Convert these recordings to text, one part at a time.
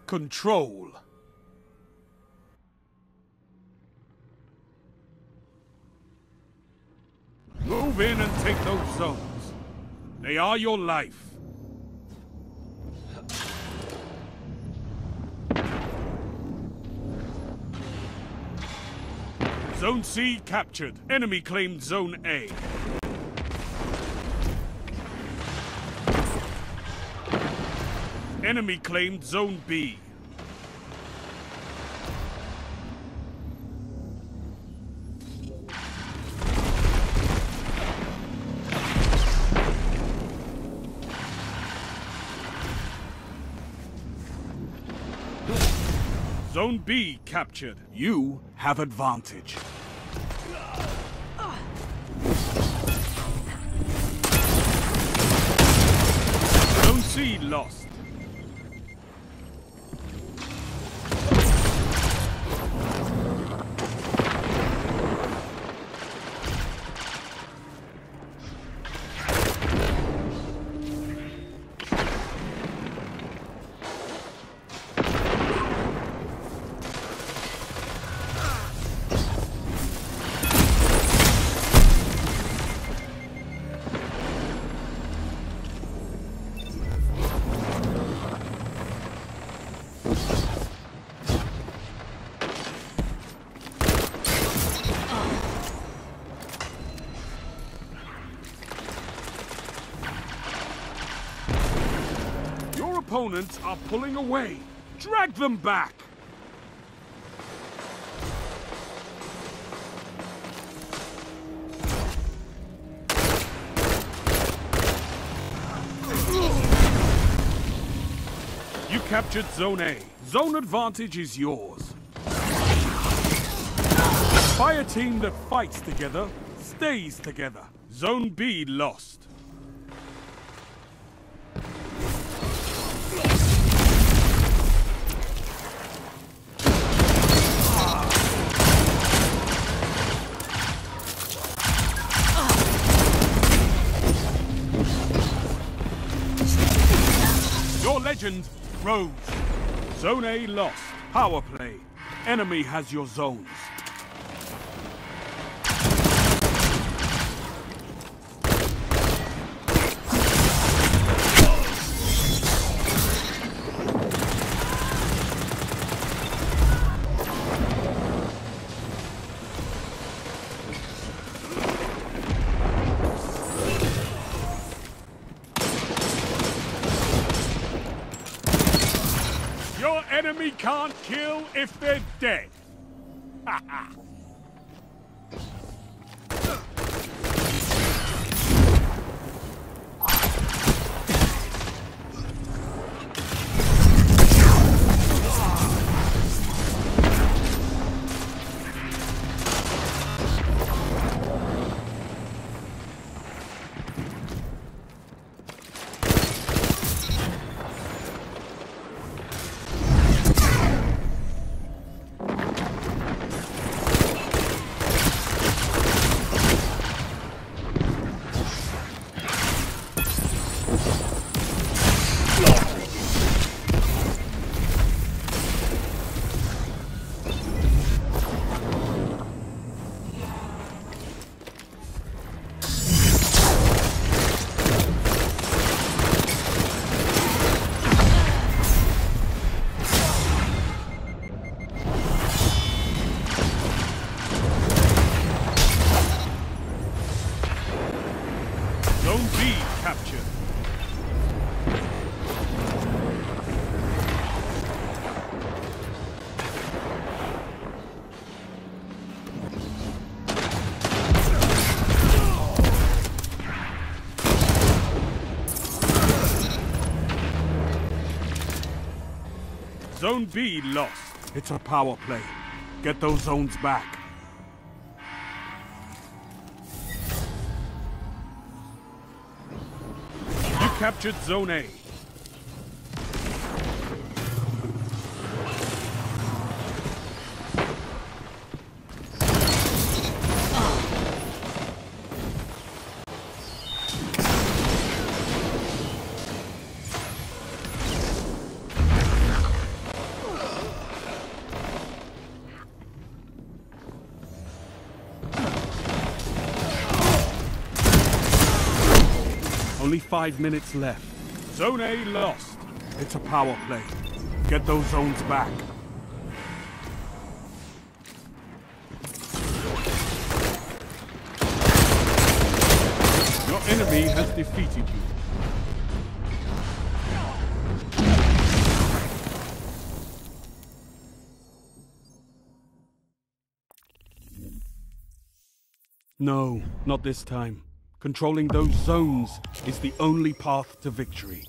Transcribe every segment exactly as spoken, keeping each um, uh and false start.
control. Move in and take those zones. They are your life. Zone C captured. Enemy claimed Zone A. Enemy claimed Zone B. Zone B captured. You have advantage. Zone C lost. Opponents are pulling away. Drag them back! You captured Zone A. Zone advantage is yours. Fire team that fights together stays together. Zone B lost. Legend rose. Zone A lost. Power play. Enemy has your zones. Enemy can't kill if they're dead. Ha ha. Zone B captured. Zone B lost. It's a power play. Get those zones back. You captured Zone A. five minutes left. Zone A lost. It's a power play. Get those zones back. Your enemy has defeated you. No, not this time. Controlling those zones is the only path to victory.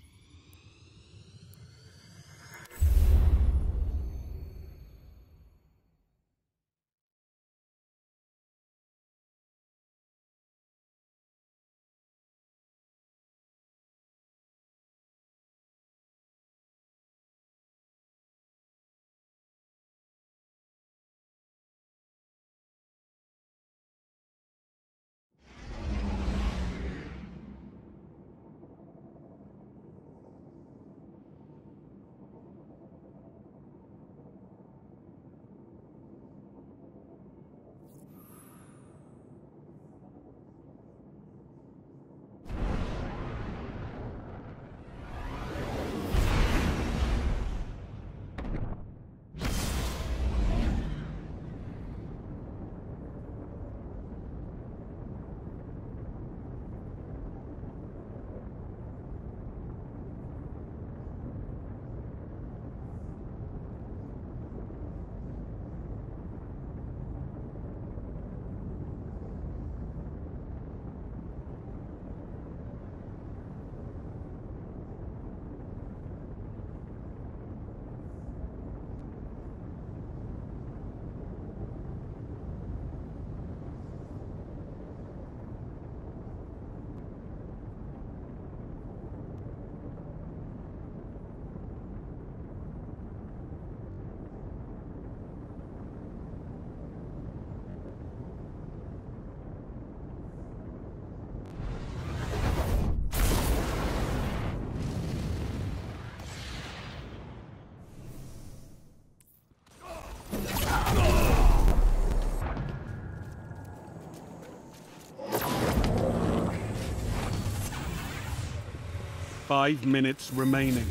Five minutes remaining.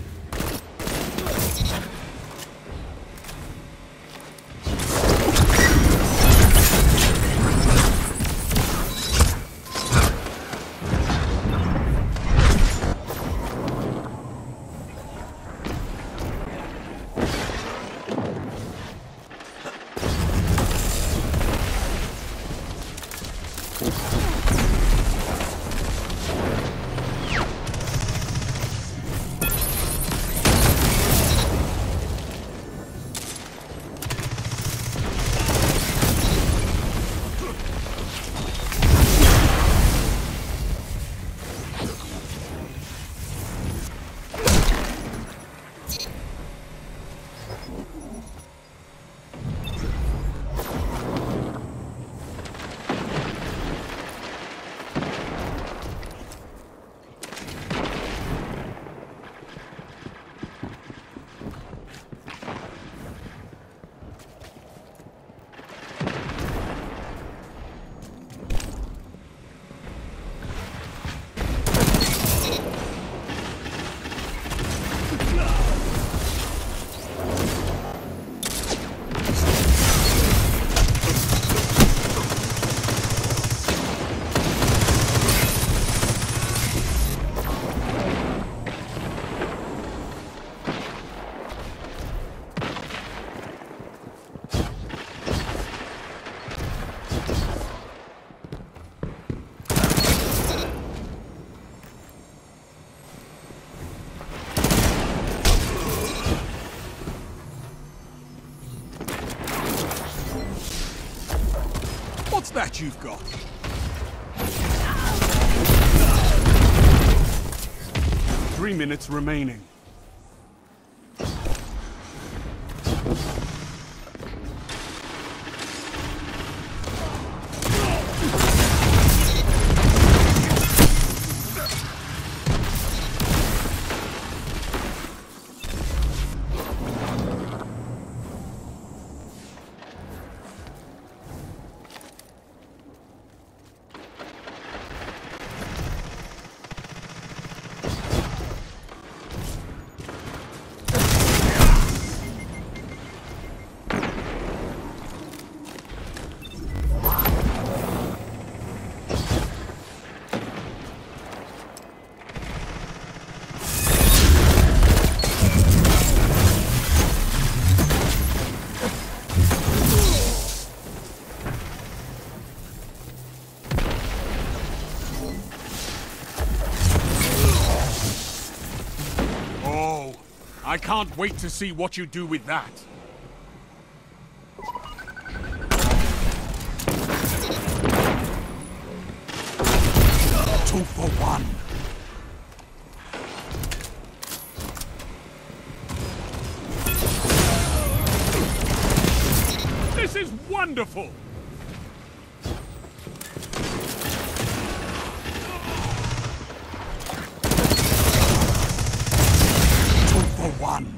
What's that you've got? Three minutes remaining. I can't wait to see what you do with that. Two for one. This is wonderful! Two for one.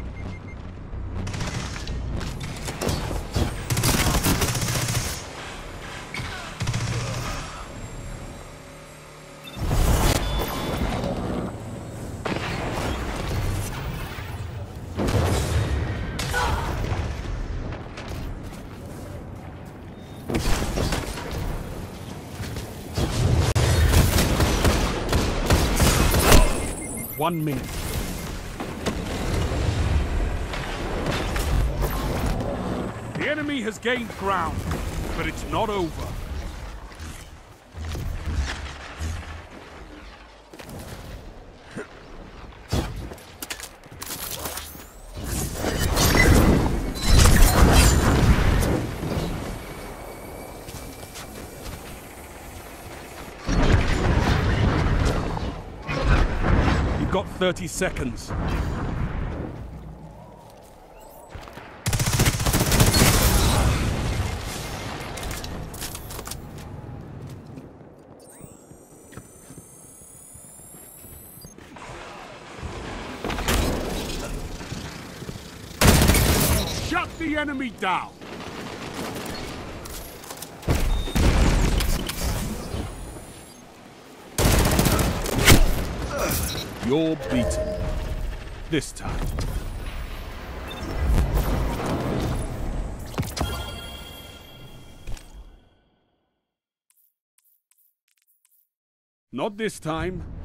One minute. The enemy has gained ground, but it's not over. Got thirty seconds. Shut the enemy down. You're beaten. This time. Not this time.